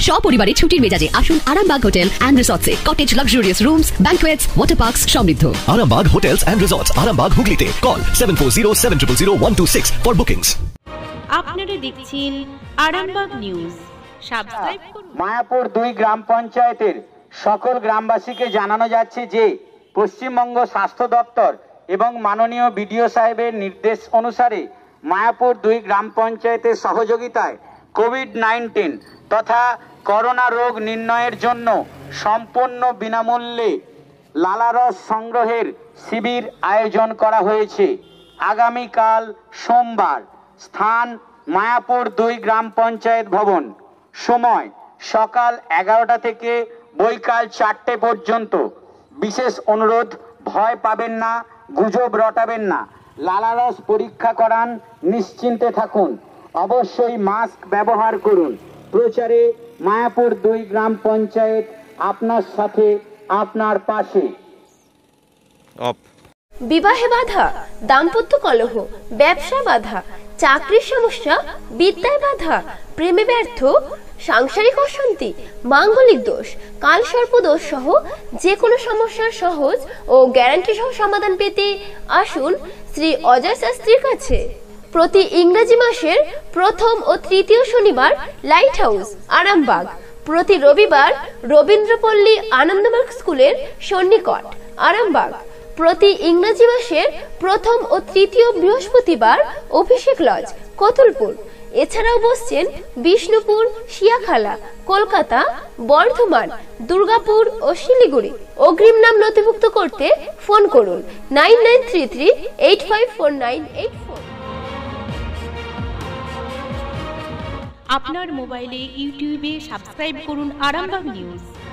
সপরিবারে ছুটির মেজাজে আসুন আরামবাগ হোটেল এন্ড রিসর্টসে। Cottage luxurious rooms, banquets, water parks সমৃদ্ধ। Arambag Hotels and Resorts, Arambag Hooghly call 7407000126 for bookings. আপনারা দেখছেন আরামবাগ নিউজ। সাবস্ক্রাইব করুন। মায়াপুর 2 গ্রাম পঞ্চায়েতের সকল গ্রামবাসীকে জানানো যাচ্ছে যে পশ্চিমবঙ্গ স্বাস্থ্য দপ্তর এবং মাননীয় বিডিও সাহেবের নির্দেশ অনুসারে মায়াপুর 2 গ্রাম পঞ্চায়েতের সহযোগিতায় কোভিড-19 তথা করোনা রোগ নির্ণয়ের জন্য সম্পূর্ণ বিনামূল্যে লালারস সংগ্রহের শিবির আয়োজন করা হয়েছে। আগামীকাল সোমবার, স্থান মায়াপুর 2 গ্রাম পঞ্চায়েত ভবন, সময় সকাল 11টা থেকে বৈকাল 4টে পর্যন্ত। বিশেষ অনুরোধ, ভয় পাবেন না, গুজব রটাবেন না, লালারস পরীক্ষা করান, নিশ্চিন্তে থাকুন, অবশ্যই মাস্ক ব্যবহার করুন। প্রচারে মায়াপুর 2 গ্রাম পঞ্চায়েত আপনার সাথে, আপনার পাশে। বিবাহে বাধা, দাম্পত্য কলহ, ব্যবসা বাধা, চাকরির সমস্যা, বিদ্যায় বাধা, প্রেমে ব্যর্থ, সাংসারিক অশান্তি, মাঙ্গলিক দোষ, কালসর্প দোষ সহ যে কোনো সমস্যার সহজ ও গ্যারান্টি সহ সমাধান পেতে আসুন শ্রী অজয় শাস্ত্রীর কাছে। প্রতি ইংরেজি মাসের প্রথম ও তৃতীয় শনিবার লাইট হাউস আরামবাগ, প্রতি রবিবার রবীন্দ্রপল্লী আনন্দমার্গ স্কুলের সন্নিকট আরামবাগ, প্রতি ইংরেজি মাসের প্রথম ও তৃতীয় বৃহস্পতিবার অভিষেক লজ কতুলপুর। এছাড়াও বসছেন বিষ্ণুপুর, শিয়াখালা, কলকাতা, বর্ধমান, দুর্গাপুর ও শিলিগুড়ি। অগ্রিম নাম নথিভুক্ত করতে ফোন করুন 9933854984। আপনার মোবাইলে ইউটিউবে সাবস্ক্রাইব করুন আরামবাগ নিউজ।